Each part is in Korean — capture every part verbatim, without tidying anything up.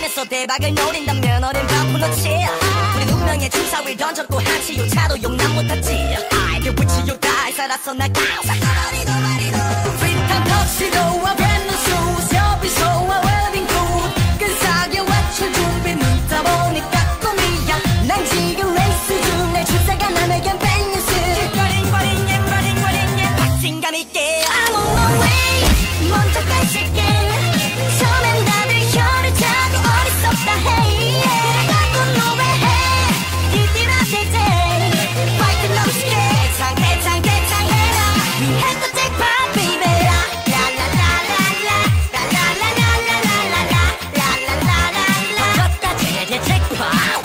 힙합에서 대박을 노린다면 어린 바쁘놓지. 우린 운명의 주사위를 던졌고 한치 요차도 용납 못하지. I get with you die 살았어 나 가사거리도 말이도 프리탄 턱시도와 브랜드 슈 쇼비쇼와 웨딩 굿 근사하게 외출 준비 늦다 보니까 꿈이야. 난 지금 레이스 중 내 주사가 남에겐 백뉴스 버링 버링 예 버링 버링 예 박진감 있게 I'm on my way 먼저 가실게. 처음엔 다들 혀를 차고 어리석다 해. 그래갖고 너 왜 해 디디라대대 파이트 넘치게 대창 대창 대창 해라. We had to take part baby 라라라라라 라라라라라라라 라라라라라 졌다 제제 잭팟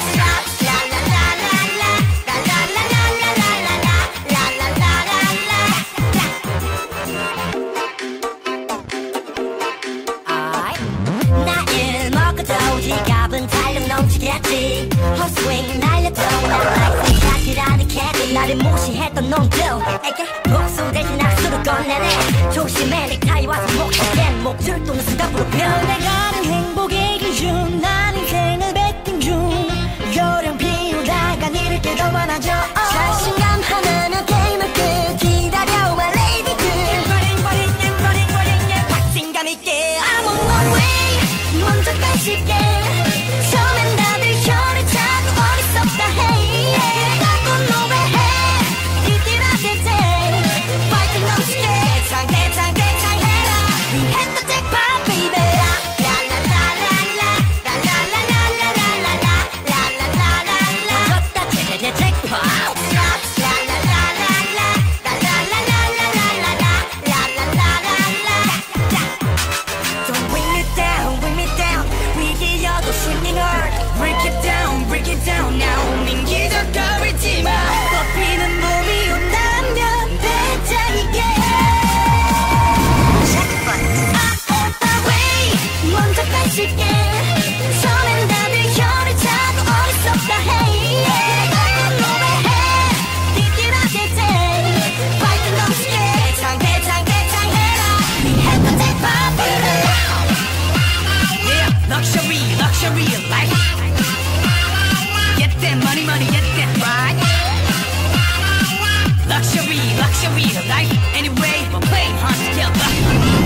지갑은 달력 넘치겠지. 헛스윙 날려도 난 생각이라는 캐디. 나를 무시했던 놈들에게 복수 대신 악수를 건네네. 조심해 넥타이 와서 목줄땐 목줄 또는 스탑으로 변해가는 행복의 기준. 난 인생을 베팅 중. 요령 피우다가 잃을 게 더 많아져. 자신감 하나면 게임을 끝. 기다려와 레이디들 버링 버링 예 버링 버링 예 박진감 있게 I'm on my way 먼저 가실게. 처음엔 다들 혀를 차고 어리석다 해. 그래갖고 너 왜 해 디디라대대 파이트 넘치게 대창 대창 대창 해라. We had to take part baby 라라라라라 라라라라라라라 라라라라라 졌다 제제 잭팟 Break it down, break it down now. 민기적거리지 마. 꽃피는 봄이 온다면 배짱이게. JACKPOT I'm on my way 먼저 가실게. 처음엔 다들 혀를 차고 어리석다 해. 그래갖고 너 왜 해 디디라대대 파이트 넘치게 대창 대창 대창 해라. We had to take part baby Yeah, luxury, luxury life. Money, money, get that right. Luxury, luxury life. Anyway, we're playing hard together.